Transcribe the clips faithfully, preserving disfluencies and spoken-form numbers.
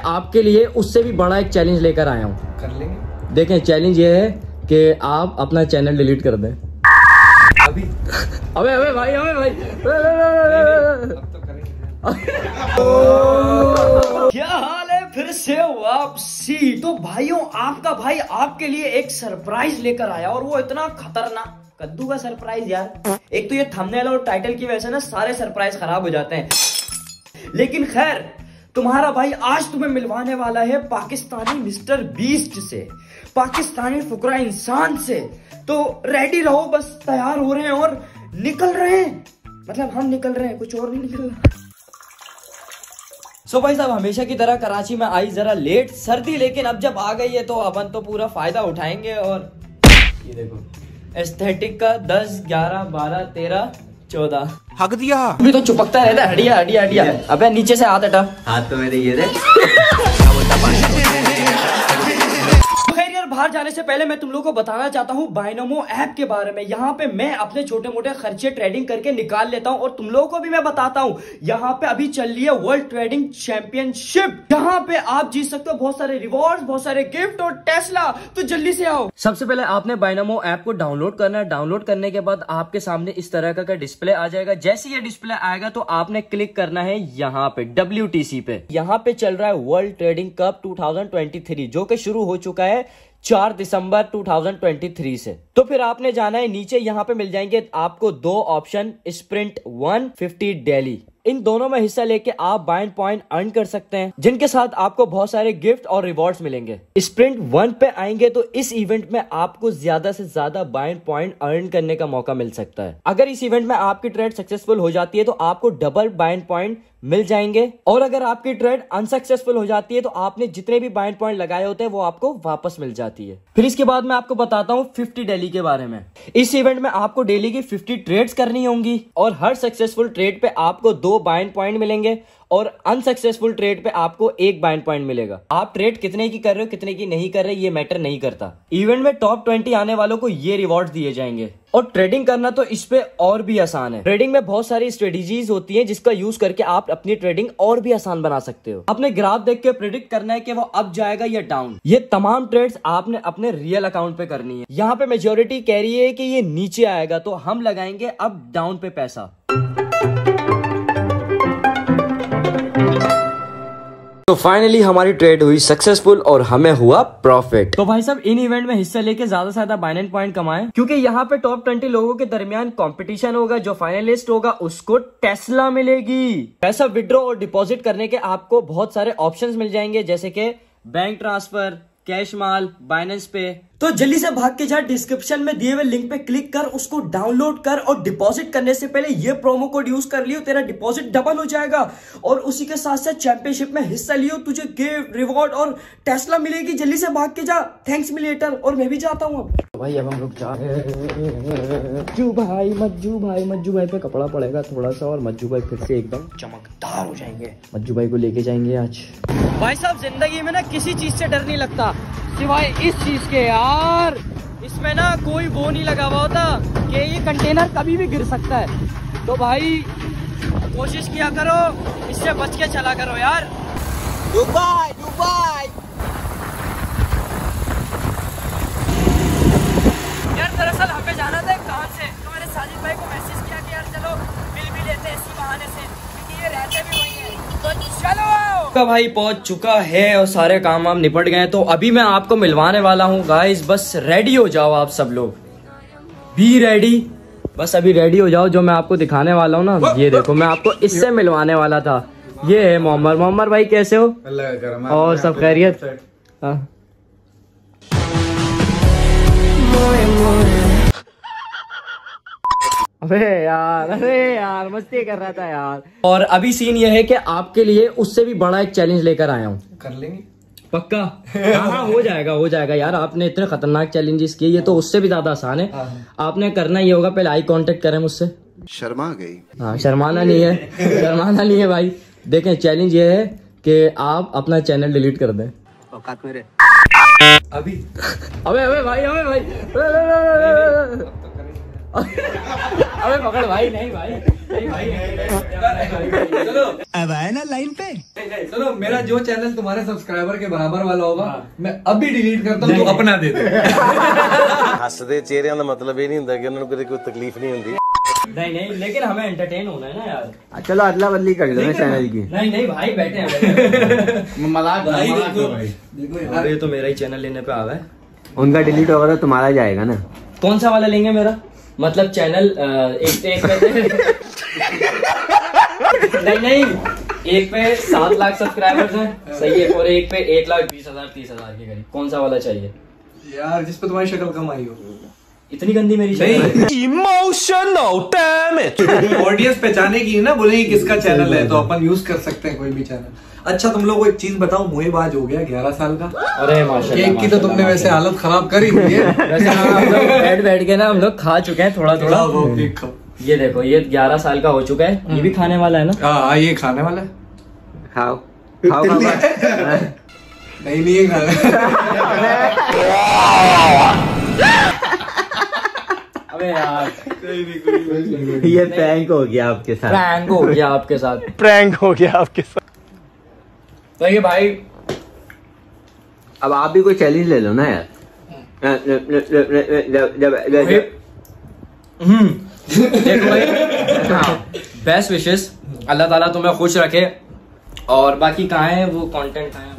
आपके लिए उससे भी बड़ा एक चैलेंज लेकर आया हूँ। कर लेंगे। देखें, चैलेंज ये है कि आप अपना चैनल डिलीट कर दें अभी। अबे अबे भाई, अबे भाई, अब तो करेंगे। क्या हाल है? फिर से वापसी। तो भाइयों, आपका भाई आपके लिए एक सरप्राइज लेकर आया, और वो इतना खतरनाक कद्दू का सरप्राइज यार। एक तो ये थंबनेल और टाइटल की वजह से ना सारे सरप्राइज खराब हो जाते हैं, लेकिन खैर, तुम्हारा भाई आज तुम्हें मिलवाने वाला है पाकिस्तानी मिस्टर बीस्ट से, पाकिस्तानी फुकरा इंसान से। तो रेडी रहो, बस तैयार हो रहे हैं और निकल रहे हैं। मतलब हम निकल रहे हैं, कुछ और नहीं निकल रहा। सो so भाई साहब, हमेशा की तरह कराची में आई जरा लेट सर्दी, लेकिन अब जब आ गई है तो अपन तो पूरा फायदा उठाएंगे। और ये देखो एस्थेटिक का दस ग्यारह बारह तेरह चौदह हक दिया। अभी तो चुपकता रहता है, हटिया हटिया हटिया। अबे नीचे से हाथ हटा। हाथ तो मेरे ये रे। खैर यार, बाहर जाने से पहले मैं तुम लोगों को बताना चाहता हूँ बाइनोमो ऐप के बारे में। यहाँ पे मैं अपने छोटे मोटे खर्चे ट्रेडिंग करके निकाल लेता हूँ, और तुम लोगों को भी मैं बताता हूँ। यहाँ पे अभी चल रही है वर्ल्ड ट्रेडिंग चैंपियनशिप, जहाँ पे आप जीत सकते हो बहुत सारे रिवॉर्ड्स, बहुत सारे गिफ्ट और टेस्ला। तो जल्दी से आओ। सबसे पहले आपने बाइनोमो ऐप को डाउनलोड करना है। डाउनलोड करने के बाद आपके सामने इस तरह का, का डिस्प्ले आ जाएगा। जैसे ये डिस्प्ले आएगा तो आपने क्लिक करना है यहाँ पे डब्ल्यू टी सी पे। यहाँ पे चल रहा है world trading cup two thousand twenty three, जो कि शुरू हो चुका है चार दिसंबर टू थाउजेंड ट्वेंटी थ्री से। तो फिर आपने जाना है नीचे, यहाँ पे मिल जाएंगे आपको दो option, sprint one fifty daily. इन दोनों में हिस्सा लेके आप बाइंड पॉइंट अर्न कर सकते हैं, जिनके साथ आपको बहुत सारे गिफ्ट और रिवॉर्ड्स मिलेंगे। स्प्रिंट वन पे आएंगे तो इस इवेंट में आपको ज्यादा से ज्यादा बाइंड पॉइंट अर्न करने का मौका मिल सकता है। अगर इस इवेंट में आपकी ट्रेड सक्सेसफुल हो जाती है तो आपको डबल बाइंड पॉइंट मिल जाएंगे, और अगर आपकी ट्रेड अनसक्सेसफुल हो जाती है तो आपने जितने भी बाइंड पॉइंट लगाए होते हैं वो आपको वापस मिल जाती है। फिर इसके बाद मैं आपको बताता हूँ फिफ्टी डेली के बारे में। इस इवेंट में आपको डेली की फिफ्टी ट्रेड्स करनी होंगी, और हर सक्सेसफुल ट्रेड पे आपको दो बाइंड पॉइंट मिलेंगे, और अनसक्सेसफुल ट्रेड पे आपको एक बाइंड पॉइंट मिलेगा। आप ट्रेड कितने की कर रहे हो, कितने की नहीं कर रहे, ये मैटर नहीं करता। इवेंट में टॉप ट्वेंटी आने वालों को ये रिवॉर्ड दिए जाएंगे। और ट्रेडिंग करना तो इस पे और भी आसान है। ट्रेडिंग में बहुत सारी स्ट्रेटेजीज होती हैं जिसका यूज करके आप अपनी ट्रेडिंग और भी आसान बना सकते हो। अपने ग्राफ देख के प्रेडिक्ट करना है कि वो अप जाएगा या डाउन। ये तमाम ट्रेड्स आपने अपने रियल अकाउंट पे करनी है। यहाँ पे मेजोरिटी कह रही है कि ये नीचे आएगा, तो हम लगाएंगे अप डाउन पे पैसा। तो फाइनली हमारी ट्रेड हुई सक्सेसफुल और हमें हुआ प्रॉफिट। तो भाई साहब, इन इवेंट में हिस्सा लेके ज्यादा से ज्यादा बाइंड पॉइंट कमाएं, क्योंकि यहाँ पे टॉप ट्वेंटी लोगों के दरमियान कंपटीशन होगा। जो फाइनलिस्ट होगा उसको टेस्ला मिलेगी। पैसा विड्रॉ और डिपॉजिट करने के आपको बहुत सारे ऑप्शंस मिल जाएंगे, जैसे कि बैंक ट्रांसफर, कैश माल, बाइनेंस पे। तो जल्दी से भाग के जा, डिस्क्रिप्शन में दिए हुए लिंक पे क्लिक कर, उसको डाउनलोड कर, और डिपॉजिट करने से पहले ये प्रोमो कोड यूज कर लियो, तेरा डिपॉजिट डबल हो जाएगा। और उसी के साथ साथ चैंपियनशिप में हिस्सा लियो, तुझे गिफ्ट, रिवॉर्ड और टेस्ला मिलेगी। जल्दी से भाग के जा। Thanks me later. और मैं भी जाता हूँ अब। भाई अब हम लोग जा मज्जू भाई मज्जू भाई मज्जू भाई पे कपड़ा पड़ेगा थोड़ा सा, और मज्जू भाई फिर से एकदम चमकदार हो जाएंगे। मज्जू भाई को लेके जाएंगे आज। भाई साहब, जिंदगी में ना किसी चीज से डर नहीं लगता सिवाय इस चीज के यार। इसमें ना कोई वो नहीं लगा हुआ होता कि ये कंटेनर कभी भी गिर सकता है। तो भाई कोशिश किया करो, इससे बच के चला करो यार। दुबई दुबई यार, दरअसल हमें जाना था एक काम से, तो मैंने साजिद भाई को मैसेज किया कि यार चलो मिल भी लेते हैं इसी बहाने से, क्योंकि ये रहते भी वही है। तो चलो का भाई पहुंच चुका है और सारे काम वाम निपट गए। तो अभी मैं आपको मिलवाने वाला हूँ गाइस, बस रेडी हो जाओ आप सब लोग। बी रेडी, बस अभी रेडी हो जाओ। जो मैं आपको दिखाने वाला हूँ ना, ये देखो, मैं आपको इससे मिलवाने वाला था। ये है मोहम्मद। मोहम्मद भाई कैसे हो? और सब खैरियत? हाँ। अबे यार, अरे यार मस्ती कर रहा था यार। और अभी सीन ये है कि आपके लिए उससे भी बड़ा एक चैलेंज लेकर आया हूँ। कर लेंगे पक्का? हाँ हाँ, हो जाएगा हो जाएगा यार। आपने इतने खतरनाक चैलेंजेस किए, ये तो उससे भी ज्यादा आसान है। आपने करना ये होगा, पहले आई कांटेक्ट करें मुझसे। शर्मा गई? हाँ, शर्माना नहीं है, शर्माना नहीं है भाई। देखें, चैलेंज ये है कि आप अपना चैनल डिलीट कर दें। औकात मेरे अभी। अबे अबे भाई, अबे भाई, अबे पकड़ भाई, नहीं भाई, नहीं भाई, चलो अब आए ना लाइन पे। चलो, मेरा जो चैनल तुम्हारे सब्सक्राइबर के बराबर वाला होगा मैं अभी डिलीट करता हूँ, तो अपना दे दे। हसदे चेहरिਆਂ ਦਾ मतलब ये नहीं ਹੁੰਦਾ कि उन्होंने कोई कोई तकलीफ नहीं होती। नहीं नहीं, लेकिन हमें एंटरटेन होना है ना यार। चलो अदला बदली कर लो चैनल की। नहीं नहीं भाई, बैठे हैं मजाक भाई मजाक देखो, भाई। देखो अब यार, ये तो मेरा ही चैनल लेने पे आ गया है। उनका डिलीट होगा तो तुम्हारा जाएगा ना। कौन सा वाला लेंगे मेरा? मतलब चैनल एक एक पे नहीं नहीं, एक पे सात लाख सब्सक्राइबर्स हैं, सही है, और एक पे एक लाख बीस हजार तीस हजार के करीब। कौन सा वाला चाहिए यार जिस पे तुम्हारी शक्ल कम आई हो। इतनी गंदी मेरी शक्ल? Emotional damage. ऑडियंस पहचाने की है ना, बोलेंगे किसका चैनल है, तो अपन यूज कर सकते हैं कोई भी चैनल। अच्छा तुम लोग को एक चीज बताओ, मुहेबाज हो गया ग्यारह साल का। अरे माशाल्लाह, केक की तो तुमने वैसे हालत खराब कर ही दी है। वैसे हम लोग बैठ बैठ के ना हम लोग खा चुके हैं थोड़ा थोड़ा। खाओ, खाओ, केक खाओ। ये देखो, ये ग्यारह साल का हो चुका है, ये भी खाने वाला है ना। हाँ ये खाने वाला है। खाओ खाओ खाओ। नहीं नहीं ये खाना। अबे यार, ये प्रैंक हो गया आपके साथ। प्रैंक हो गया आपके साथ। प्रैंक हो गया आपके साथ। तो ये भाई, अब आप भी कोई चैलेंज ले लो ना यार। हम्म देखो भाई, बेस्ट विशेस, अल्लाह ताला तुम्हें खुश रखे। और बाकी कहाँ है वो कंटेंट कहाँ है?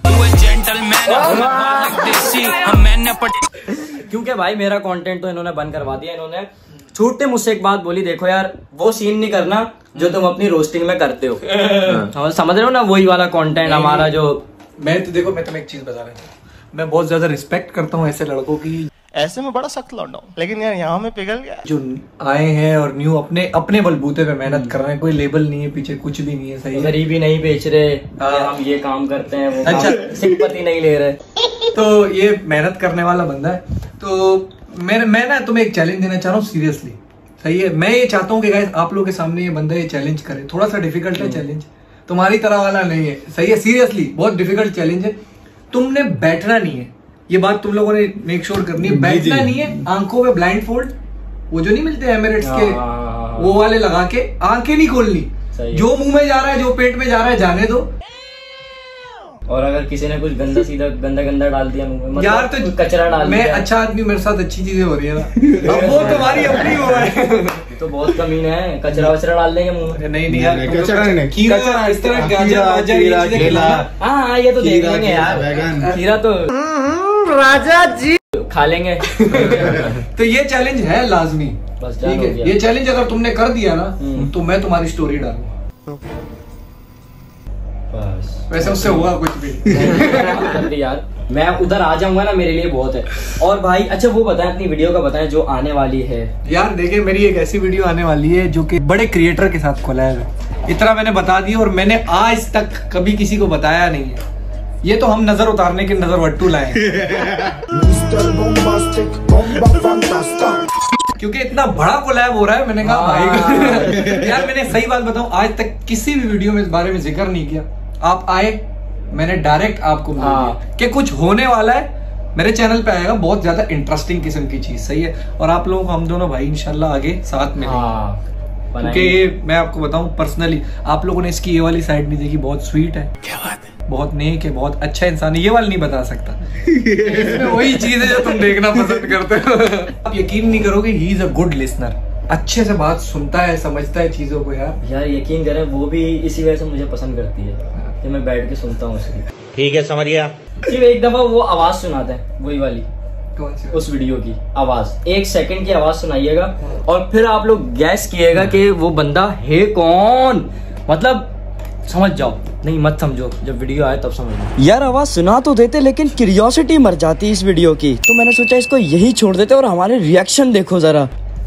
क्योंकि भाई मेरा कंटेंट तो इन्होंने बंद करवा दिया। इन्होंने छूटते मुझसे एक बात बोली, देखो यार वो सीन नहीं करना जो तुम अपनी रोस्टिंग में करते हो। हाँ, समझ रहे हो ना, वही वाला कंटेंट हमारा जो। मैं तो देखो, मैं तुम्हें एक चीज बता रहा हूँ, मैं बहुत ज्यादा रिस्पेक्ट करता हूँ ऐसे लड़कों की। ऐसे में बड़ा सख्त लौंडा हूं, लेकिन यार यहाँ में पिघल गया। जो आए हैं और न्यू अपने अपने बलबूते पे मेहनत कर रहे हैं, कोई लेबल नहीं है पीछे, कुछ भी नहीं है, सही है। गरीबी नहीं बेच रहे, हाँ। हम ये काम करते हैं, वो अच्छा। सिंपैथी नहीं ले रहे। तो ये मेहनत करने वाला बंदा है। तो मैं मैं ना तुम्हें एक चैलेंज देना चाह रहा हूँ सीरियसली, सही है। मैं ये चाहता हूँ कि गाइस आप लोगों के सामने ये बंदा ये चैलेंज करे। थोड़ा सा डिफिकल्ट है चैलेंज, तुम्हारी तरह वाला नहीं है, सही है। सीरियसली बहुत डिफिकल्ट चैलेंज है। तुमने बैठना नहीं है, ये बात तुम लोगों ने मेक श्योर करनी है। बैठना नहीं है, आंखों पे ब्लाइंड फोल्ड, वो जो नहीं मिलते एमिरेट्स के, वो वाले लगा के आंखें नहीं खोलनी। जो मुंह में जा रहा है, जो पेट में जा रहा है, जाने दो। और अगर किसी ने कुछ गंदा सीधा गंदा गंदा डाल दिया मुंह में, मतलब यार तो कचरा डाल मैं दिया, अच्छा आदमी, मेरे साथ अच्छी चीजें हो रही है ना। अब वो तुम्हारी अपनी हुआ है। तो बहुत कमीने है, कचरा वचरा डाल देंगे मुंह में। नहीं नहीं यार, कचरा नहीं, खीरा इस तरह गाजर वाजर ये चीजें केला। हाँ हाँ, ये तो देख लेंगे यार, खीरा तो राजा जी खा लेंगे। तो ये चैलेंज है लाजमी, बस ठीक है। ये चैलेंज अगर तुमने कर दिया ना, तो मैं तुम्हारी स्टोरी डालूंगा। बस वैसे उससे होगा कुछ भी। जल्दी यार, मैं उधर आ जाऊंगा ना, मेरे लिए बहुत है। और भाई अच्छा वो बताएं, अपनी वीडियो का बताएं जो आने वाली है। यार देखिए, मेरी एक ऐसी वीडियो आने वाली है जो कि बड़े क्रिएटर के साथ कोलैब है। इतना मैंने बता दिया, और मैंने आज तक कभी किसी को बताया नहीं है। ये तो हम नजर उतारने के नजर वट्टू लाए, क्योंकि इतना बड़ा कोलैब हो रहा है। मैंने कहा भाई यार, मैंने सही बात बताऊं, आज तक किसी भी वीडियो में इस बारे में जिक्र नहीं किया। आप आए, मैंने डायरेक्ट आपको बोल दिया कि कुछ होने वाला है, मेरे चैनल पे आएगा, बहुत ज्यादा इंटरेस्टिंग किस्म की चीज, सही है। और आप लोगों को हम दोनों भाई इंशाल्लाह आगे साथ में, क्योंकि ये मैं आपको बताऊं पर्सनली, आप लोगों ने इसकी ये वाली साइड नहीं देखी। बहुत स्वीट है, क्या बात है, बहुत नेक है, बहुत अच्छा इंसान है। ये वाली नहीं बता सकता। इसमें वही चीज है जो तुम देखना पसंद करते हो। आप यकीन नहीं करोगे, he is a good listener, अच्छे से बात सुनता है, समझता है चीजों को। यार यार यकीन करें, वो भी इसी वजह से मुझे पसंद करती है कि मैं बैठ के सुनता हूँ उसकी। ठीक है, समझ गया। सिर्फ एक दफा वो आवाज सुनाते हैं, वही वाली, कौन सी? उस वीडियो की आवाज, एक सेकंड की आवाज सुनाइएगा, और फिर आप लोग गैस किएगा कि वो बंदा है कौन। मतलब समझ जाओ, नहीं मत समझो, जब वीडियो आए तब समझ। यार आवाज सुना तो देते, लेकिन क्यूरियोसिटी मर जाती इस वीडियो की, तो मैंने सोचा इसको यही छोड़ देते और हमारे रिएक्शन देखो जरा।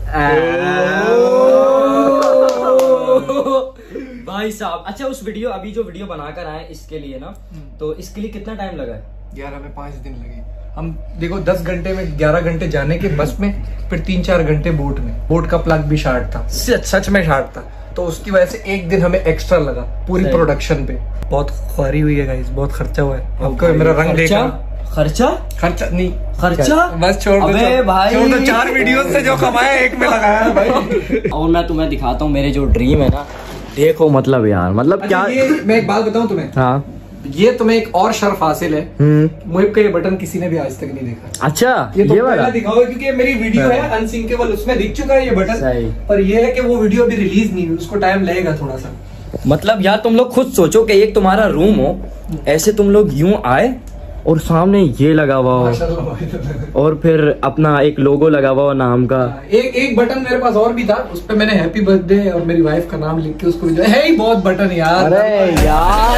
भाई साहब, अच्छा उस वीडियो, अभी जो वीडियो बनाकर आए इसके लिए ना, तो इसके लिए कितना टाइम लगा है? यार हमें पांच दिन लगे। हम देखो दस घंटे में ग्यारह घंटे जाने के बस में, फिर तीन चार घंटे बोट में। बोट का प्लग भी शार्ट था, सच सच में शार्ट था, तो उसकी वजह से एक दिन हमें एक्स्ट्रा लगा पूरी प्रोडक्शन पे। बहुत ख्वारी हुई है गाइस, बहुत खर्चा हुआ है। आपको मेरा रंग देखा, खर्चा खर्चा नहीं, खर्चा बस छोड़ दो। अबे भाई छोड़ दो, चार वीडियो से जो कमाया एक में लगाया है भाई। और मैं तुम्हें दिखाता हूँ मेरे जो ड्रीम है ना, देखो मतलब यार मतलब क्या। ये मैं एक बात बताऊं तुम्हें, हाँ ये तुम्हें एक और शर्फ हासिल है, मुहिब का ये बटन किसी ने भी आज तक नहीं देखा। अच्छा ये तो ये वाला दिखाओ, क्योंकि मेरी वीडियो है अनसिंकेबल, उसमें दिख चुका है ये बटन, सही। पर ये है कि वो वीडियो अभी रिलीज नहीं हुई, उसको टाइम लगेगा थोड़ा सा। मतलब यार तुम लोग खुद सोचो कि एक तुम्हारा रूम हो, ऐसे तुम लोग यूं आए और सामने ये लगा हुआ हो और फिर अपना एक लोगो लगा हुआ हो नाम का। एक एक बटन मेरे पास और भी था, उस पे मैंने हैप्पी बर्थडे और मेरी वाइफ का नाम लिख के उसको है ही बहुत बटन यार। अरे यार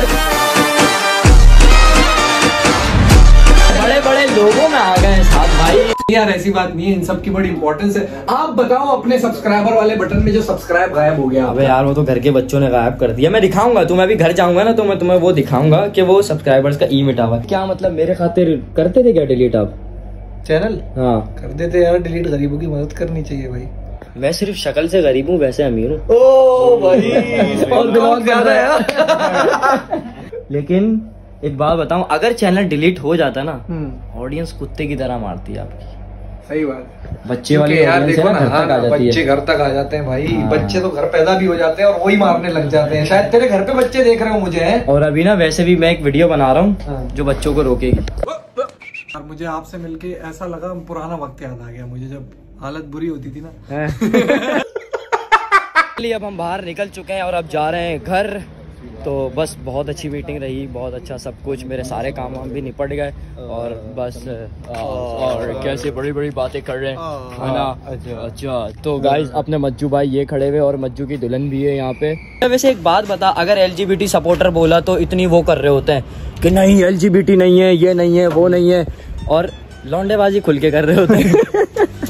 बड़े बड़े लोगों में आ गए साथ भाई। यार ऐसी बात नहीं है, इन सब की बड़ी इंपॉर्टेंस है। आप बताओ अपने सब्सक्राइबर वाले बटन में जो सब्सक्राइब गायब हो गया। अबे यार वो तो घर के बच्चों ने गायब कर दिया। मैं दिखाऊंगा तुम्हें, अभी घर जाऊंगा ना तो मैं तुम्हें वो दिखाऊंगा कि वो सब्सक्राइबर्स का ई मिटा हुआ। क्या मतलब मेरे खातिर करते थे क्या डिलीट आप चैनल? हाँ कर देते यार डिलीट, गरीबों की मदद करनी चाहिए भाई। मैं सिर्फ शक्ल से गरीब हूँ, वैसे अमीर हूँ। ओ भाई और ब्लॉग ज्यादा है। लेकिन एक बात बताऊं, अगर चैनल डिलीट हो जाता ना, ऑडियंस कुत्ते की तरह मारती है आपकी। सही बात। बच्चे वाले यार audience देखो है ना, घर तक आ जाती बच्चे है। घर तक आ जाते हैं भाई। हाँ। बच्चे तो घर पैदा भी हो जाते हैं और वही मारने लग जाते हैं। शायद तेरे घर पे बच्चे देख रहे हो मुझे है? और अभी ना वैसे भी मैं एक वीडियो बना रहा हूँ हाँ। जो बच्चों को रोकेगी। और मुझे आपसे मिलके ऐसा लगा, पुराना वक्त याद आ गया मुझे, जब हालत बुरी होती थी ना। चलिए अब हम बाहर निकल चुके हैं और अब जा रहे हैं घर। तो बस बहुत अच्छी मीटिंग रही, बहुत अच्छा सब कुछ, मेरे सारे काम वाम भी निपट गए और बस आ, और कैसे बड़ी बड़ी बातें कर रहे हैं है ना। अच्छा अच्छा तो गाइस अपने मज्जू भाई ये खड़े हुए और मज्जू की दुल्हन भी है यहाँ पे। वैसे एक बात बता, अगर एलजीबीटी सपोर्टर बोला तो इतनी वो कर रहे होते हैं कि नहीं एलजीबीटी नहीं है, ये नहीं है, वो नहीं है, और लौंडेबाजी खुल के कर रहे होते हैं।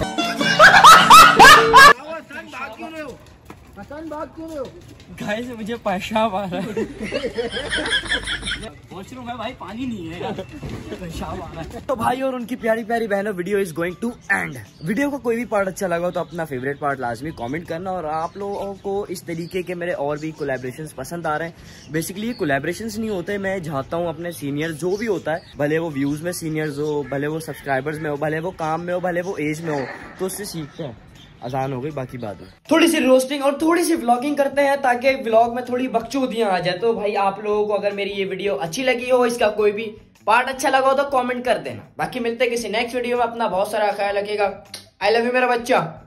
गाइस मुझे पेशाब आ रहा है। वॉशरूम है भाई, पानी नहीं है यार, पेशाब आ रहा है। तो भाई और उनकी प्यारी प्यारी बहनों, video is going to end. Video को कोई भी पार्ट अच्छा लगा तो अपना फेवरेट पार्ट लाजमी कमेंट करना। और आप लोगों को इस तरीके के मेरे और भी कोलैबोरेशंस पसंद आ रहे हैं। बेसिकली ये कोलैबोरेशंस नहीं होते, मैं चाहता हूँ अपने सीनियर जो भी होता है, भले वो व्यूज में सीनियर्स हो, भले वो सब्सक्राइबर्स में हो, भले वो काम में हो, भले वो एज में हो, तो उससे सीखते हैं। अजान हो गई, बाकी बात है। थोड़ी सी रोस्टिंग और थोड़ी सी व्लॉगिंग करते हैं ताकि व्लॉग में थोड़ी बकचोदियां आ जाए। तो भाई आप लोगों को अगर मेरी ये वीडियो अच्छी लगी हो, इसका कोई भी पार्ट अच्छा लगा हो तो कमेंट कर देना। बाकी मिलते हैं किसी नेक्स्ट वीडियो में। अपना बहुत सारा ख्याल रखिएगा। आई लव यू मेरा बच्चा।